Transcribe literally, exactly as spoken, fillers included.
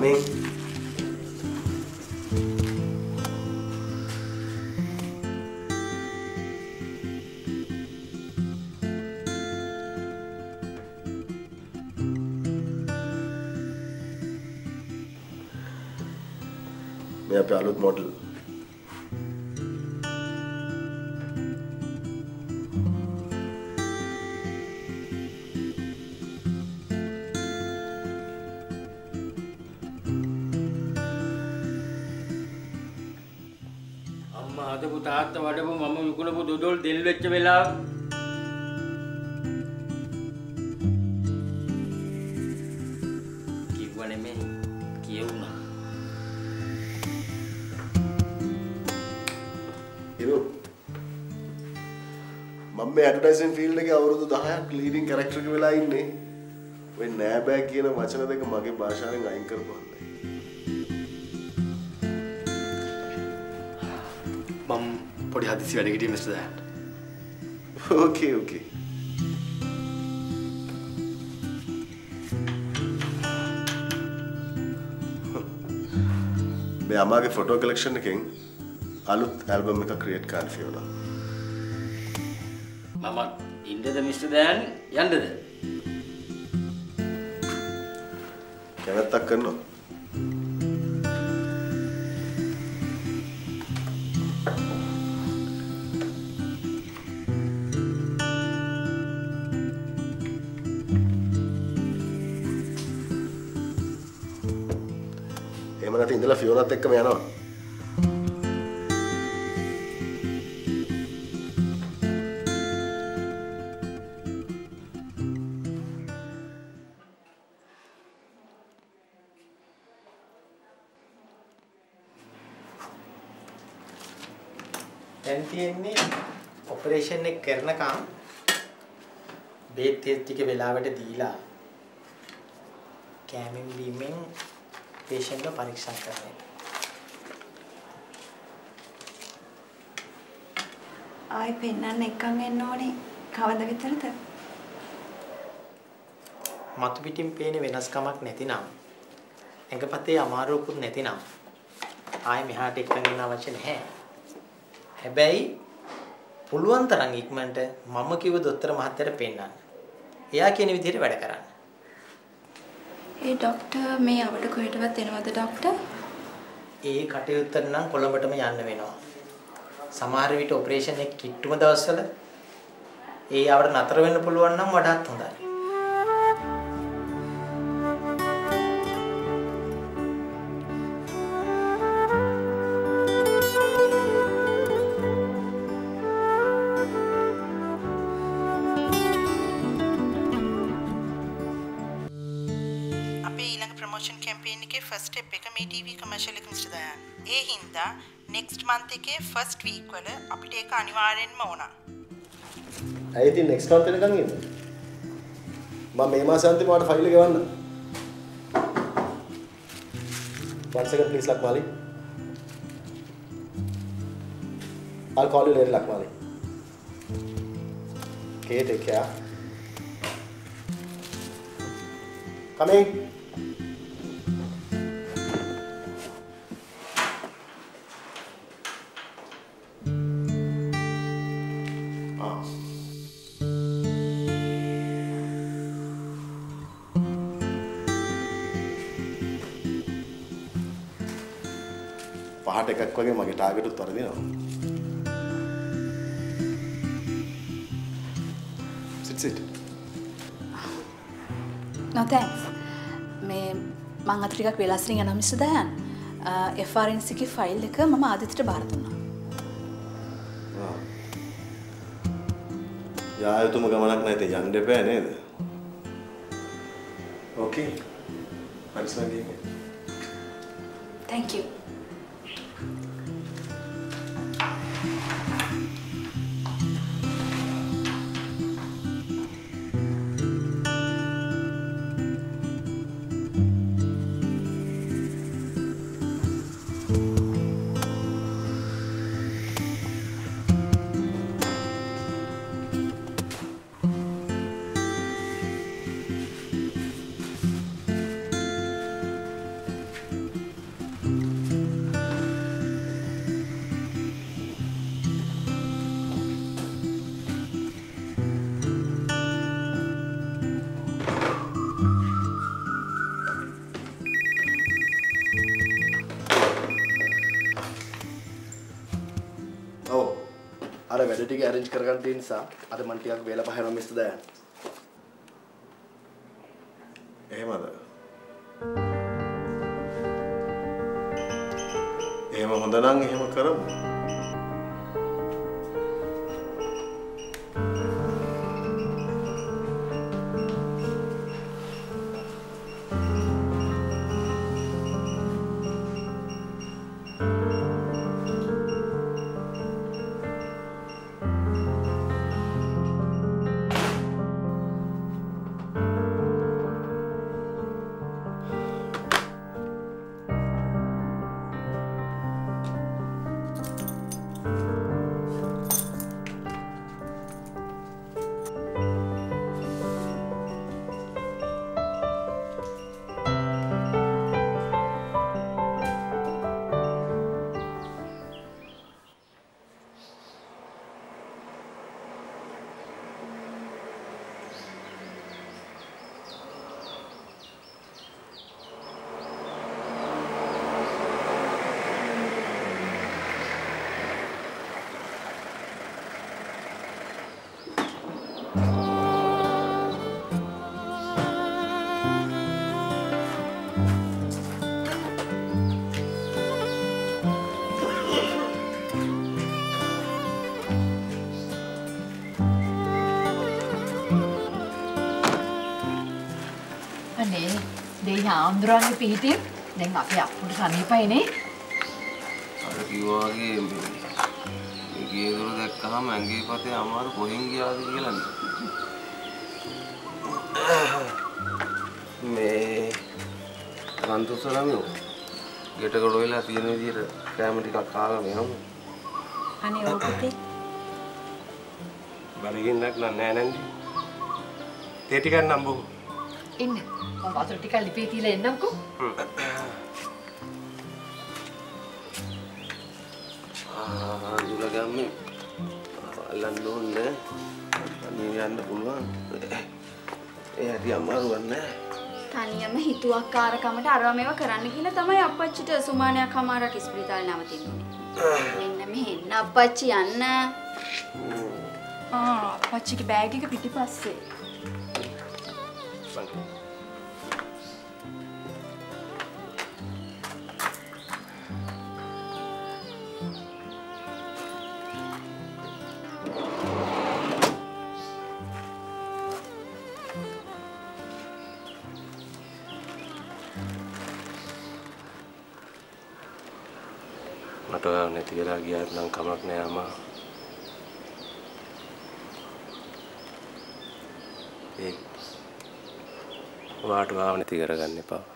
Coming. मैं यहाँ पे आलूत मॉडल අම්මා හදපු තාත්තා වඩපු මම විකුණපු දොඩොල් දෙල් වෙච්ච වෙලාව කිව්ව නෙමෙයි කියුණා. Hero, මම මේ ඇඩ්වර්ටයිසින් ෆීල්ඩ් එකේ අවුරුදු දහයක් ලීඩින් කැරක්ටර් එක වෙලා ඉන්නේ. ඔය නෑ බෑ කියන වචන දෙක මගේ භාෂාවෙන් අයින් කරපුවා. මම පොඩි හදිසි වැඩ කිටියේ මිස්ටර් දයන්ට්. ඕකේ ඕකේ. මේ අමාගේ ෆොටෝ කලෙක්ෂන් එකෙන් අලුත් ඇල්බම් එකක් ක්‍රියේට් කරන්න ෆියෝනා. මම ඉන්නද මිස්ටර් දයන් යන්නද? කැමැත්තක් කරනවා. එහෙම නැත්නම් ඉඳලා ෆියෝනාත් එක්කම යනවා. දැන් තියෙන්නේ ඔපරේෂන් එක කරනකම් බේත් ටික වෙලාවට දීලා කැමින් බීමෙන් patient එක පරීක්ෂා කරන්න. ආයි පෙන්නන්න එකන් එන්න ඕනේ කවද විතරද? මතු පිටින් පේන වෙනස්කමක් නැතිනම් ඇඟපතේ අමාරුවකුත් නැතිනම් ආයි මෙහාට එකන් එන්න අවශ්‍ය නැහැ. හැබැයි පුළුවන් තරම් ඉක්මනට මම කිව්ව දොස්තර මහත්තයාට පෙන්නන්න. එයා කියන විදිහට වැඩ කරන්න. ඒ ડોක්ටර් මේ අපිට කොහෙටවත් එනවද ડોක්ටර්? ඒ කටයුත්ත නම් කොළඹටම යන්න වෙනවා. සමහර විට ඔපරේෂන් එක කිට්ටුම දවස්වල ඒ ආවට නතර වෙන්න පුළුවන් නම් වඩාත් හොඳයි. next month එකේ first week වල අපිට ඒක අනිවාර්යෙන්ම ඕන. ඇයි ඉතින් next month වෙනකන් ඉන්නේ? මම මේ මාස අන්තිම වට ෆයිල් එක ගවන්න. One second please Lakmali. I'll call you later Lakmali. Okay, take care. Coming. පහට එකක් වගේ මගේ ටාගට් උත් වරදිනවා. sit sit. No thanks. මේ මං අත ටිකක් වෙලාස්රින් යනවා mister Dayan. F R N C ගේ ෆයිල් එක මම ආදිත්‍යට බාර දුන්නා. ආ. යායතුම ගමනක් නැතේ යන්න එපා නේද? Okay. පරිස්සමෙන් ඉන්න. Thank you. අර වැඩ ටික arrange කරගන්න තියෙන නිසා අද මම ටිකක් වේලා පහරනවා මිස්ටර් දයන්. එහෙමද? එහෙම හොඳ නම් එහෙම කරමු. ආන්දරන්ගේ පිටින් දැන් අපි අප්පුට සනීපයිනේ. අර කිව්වා වගේ මේ ගේ දොර දැක්කහම ඇඟේ පතේ අමාරු කොහෙන් ගියාද කියලා නේ. මේ රන්තුසලමියෝ ගෙට ගොඩවෙලා තියෙන විදිහට කැම ටිකක් කාගෙන යමු. අනේ ඔව් පුතේ. බණින්නක් නෑ නෑනේ. තේ ටිකක් නම් බොමු. ඉන්න. මම වතුර ටිකක් ලිපේ තියලා එන්නම්කෝ. හ්ම්. ආ දුලගම්මේ අල්ලන්න ඕනේ. අනේ යන්න පුළුවන්. ඒ හැටි අමාරුවක් නෑ. තනියම හිතුවක්කාරකමට අරව මේවා කරන්න කියලා තමයි අප්පච්චිට සුමානයක් අමාරක් ඉස්පිරිතාලේ නවතින්නේ. මෙන්න මෙහෙන්න අප්පච්චි යන්න. ආ අප්පච්චිගේ බෑග් එක පිටිපස්සේ. මට ඔයාව නැති වෙලා ගියාත් නම් කමක් නෑ අම්මා. ඒ ඔයාට ඔයාව නැති කරගන්න එපා.